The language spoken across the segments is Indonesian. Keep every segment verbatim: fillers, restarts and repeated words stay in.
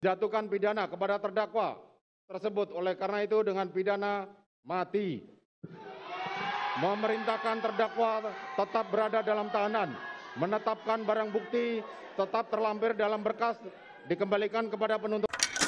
jatuhkan pidana kepada terdakwa tersebut. Oleh karena itu dengan pidana mati. Memerintahkan terdakwa tetap berada dalam tahanan. Menetapkan barang bukti tetap terlampir dalam berkas, dikembalikan kepada penuntut.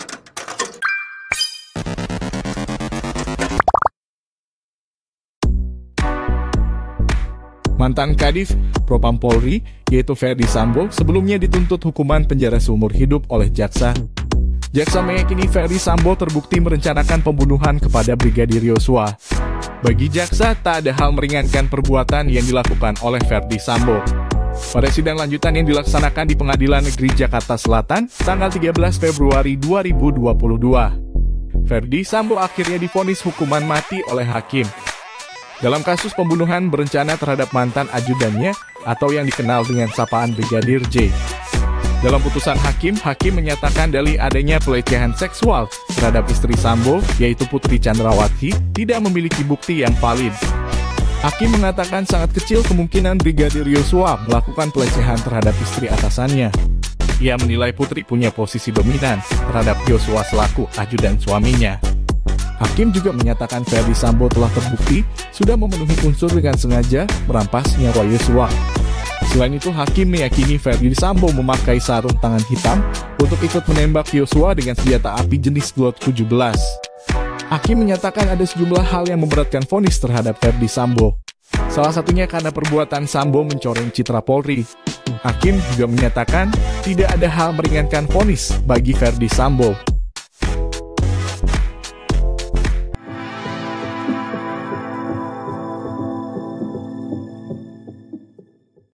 Mantan Kadif Propam Polri, yaitu Ferdy Sambo, sebelumnya dituntut hukuman penjara seumur hidup oleh jaksa. Jaksa meyakini Ferdy Sambo terbukti merencanakan pembunuhan kepada Brigadir Yosua. Bagi jaksa, tak ada hal meringankan perbuatan yang dilakukan oleh Ferdy Sambo. Pada sidang lanjutan yang dilaksanakan di Pengadilan Negeri Jakarta Selatan, tanggal tiga belas Februari dua ribu dua puluh dua, Ferdy Sambo akhirnya divonis hukuman mati oleh hakim. Dalam kasus pembunuhan berencana terhadap mantan ajudannya atau yang dikenal dengan sapaan Brigadir J. Dalam putusan hakim, hakim menyatakan dalih adanya pelecehan seksual terhadap istri Sambo, yaitu Putri Chandrawati, tidak memiliki bukti yang valid. Hakim mengatakan sangat kecil kemungkinan Brigadir Yosua melakukan pelecehan terhadap istri atasannya. Ia menilai Putri punya posisi dominan terhadap Yosua selaku ajudan suaminya. Hakim juga menyatakan Ferdy Sambo telah terbukti sudah memenuhi unsur dengan sengaja merampas nyawa Yosua. Selain itu, hakim meyakini Ferdy Sambo memakai sarung tangan hitam untuk ikut menembak Yosua dengan senjata api jenis Glock tujuh belas. Hakim menyatakan ada sejumlah hal yang memberatkan vonis terhadap Ferdy Sambo. Salah satunya karena perbuatan Sambo mencoreng citra Polri. Hakim juga menyatakan tidak ada hal meringankan vonis bagi Ferdy Sambo.